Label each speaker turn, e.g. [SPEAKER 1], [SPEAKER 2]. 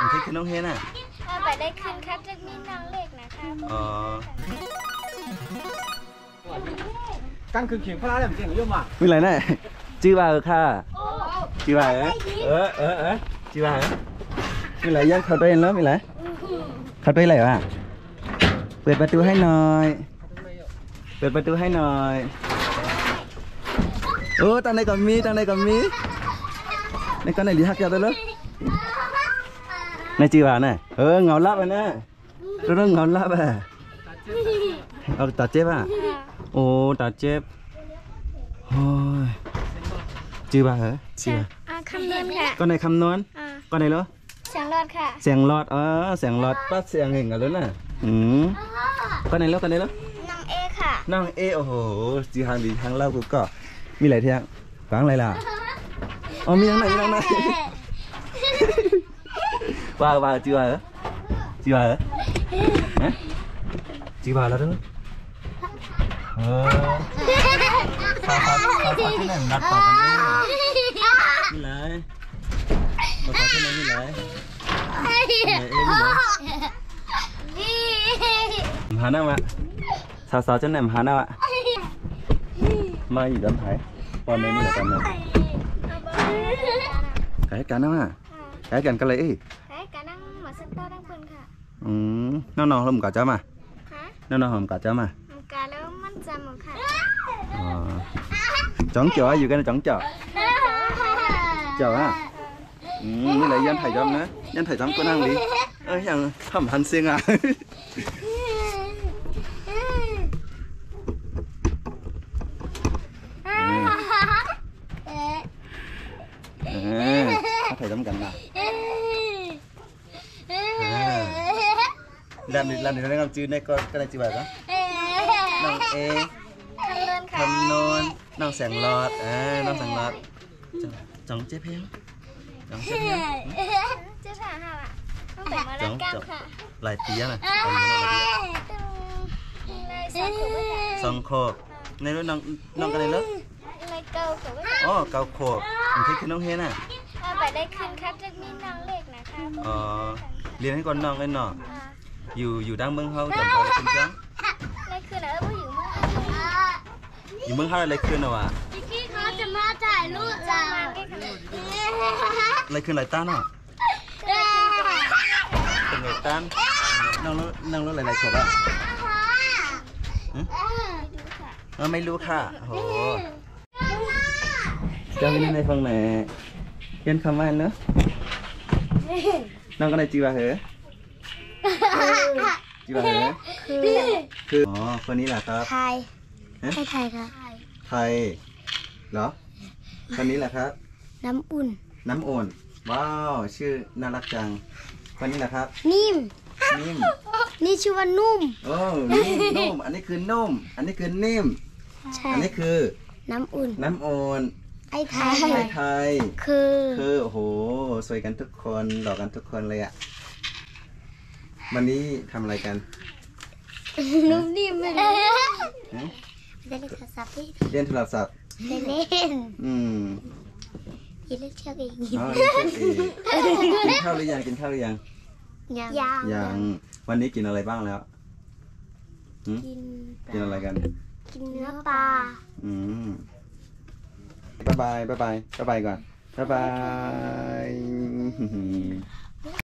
[SPEAKER 1] thích cái nông hiên à?
[SPEAKER 2] Phải đây khăn khát rất mi năng lệch nè
[SPEAKER 3] căng cực khiển phát làm chuyện yêu mà
[SPEAKER 1] mình lấy này chưa vào kha chưa vào chưa vào mình lấy dân khởi lên lớp mình lấy khởi lên lại àเปิดประตูให้หน่อยเปิดประตูให้หน่อยโอ้ตอนไหนก่อนมีตอนไหนก่อนมีในก่อนไหนดีฮักยาวตัวเลยในจีบอ่ะเนี่ยเงาลับอ่ะเนี่ยเรื่องเงาลับอ่ะเอาตาเจ็บอ่ะโอ้ตาเจ็บโอ้ยจีบอ่ะเหรอจีบ
[SPEAKER 2] คำนวณค่ะ
[SPEAKER 1] ก่อนไหนคำนวณก่อนไหนเหรอ
[SPEAKER 2] เสียงรอดค่ะ
[SPEAKER 1] เสียงรอดเสียงรอดปั๊บเสียงเห็นกันแล้วน่ะก่อนไหนแล้วก่อนไหนแล้ว
[SPEAKER 2] น้องเอค่ะ
[SPEAKER 1] น้องเอโอ้โหจีฮังดีฮังเล่ากูก็มีหลายเที่ยงฟังอะไรล่ะอ๋อมีทางไหนมีทางไหนว่าจีว่าเหรอจีว่าเหรอจีว่าแล้วด้วยข้าวที่ไหนนัดต่อกันนี่มีไรมาข้าวที่ไหนมีไรหาหน้ามาสาวๆจะไหนหาหน้ามามาอยู่ด้านไหนตอนนี้นี่แหละกันเลยcái cá nó à cái cần cái lấy
[SPEAKER 2] cái cá năng mà sân to đang phânค่ะ
[SPEAKER 1] nó hầm cả chấm à nó hầm cả chấm à
[SPEAKER 2] cáแล้วมันจำหมดค่ะ
[SPEAKER 1] chọn chợอยู่cái này chọn chợ chợ à như lại dân thầy chấm nữa dân thầy chấm có năng đi ơi thằng thầm hành xiên à thầy tắm cảnh nào làm thì nó đang làm chữ này con cái này chữ bài đó nòng e thầm nôn nòng sàng lọt nòng sàng lọt chóng chép héo chóng chép héo
[SPEAKER 2] chép hả hả ạ không phải mà đang camค่ะ
[SPEAKER 1] lại tía này song khô này nó nòng cái này lớp câu khô mình thích cái nông hiên à
[SPEAKER 2] phải đây khăn khát rất mi năng lệch nè
[SPEAKER 1] เรียนให้ก่อนน้องเลยเนาะอยู่ดังเมืองเฮาแต่พอได้ขึ้นจัง
[SPEAKER 2] เลยคืออะไรผู้
[SPEAKER 1] อยู่เมืองเฮาอะไรขึ้นน่ะวะ
[SPEAKER 2] พี่เขาจะมาถ่ายรูปเรา
[SPEAKER 1] อะไรขึ้นหลายต้านเนาะเป็นหลายต้านน้องรถหลายๆขวบอ่ะไม่รู้ค่ะโหเจ้านี่ในฟังไหนเขียนคำว่าเนาะน้องก็ได้จีบเหรอจีบเหรอคืออ๋อคนนี้แหละครับ
[SPEAKER 2] ไทยไทยครับ
[SPEAKER 1] ไทยเหรอคนนี้แหละครับ
[SPEAKER 2] น้ำอุ่น
[SPEAKER 1] ว้าวชื่อน่ารักจังคนนี้แหละครับ
[SPEAKER 2] นิ่มนี่ชื่อว่านุ่ม
[SPEAKER 1] นุ่มอันนี้คือนุ่มอันนี้คือนิ่มอันนี้คือ
[SPEAKER 2] น้ำอุ่นไอ้ไทย
[SPEAKER 1] คือโอ้โหสวยกันทุกคนหล่อกันทุกคนเลยอ่ะวันนี้ทำอะไรกัน
[SPEAKER 2] นุ่มนิ่มเลยเล่นโทรศัพท์
[SPEAKER 1] เล่นโทรศัพท์
[SPEAKER 2] เล่นเล่นเชือกเอง
[SPEAKER 1] กินข้าวหรือยังยังวันนี้กินอะไรบ้างแล้วกินอะไรกัน
[SPEAKER 2] กินเนื้อปลา
[SPEAKER 1] บ๊ายบายก่อนบ๊ายบาย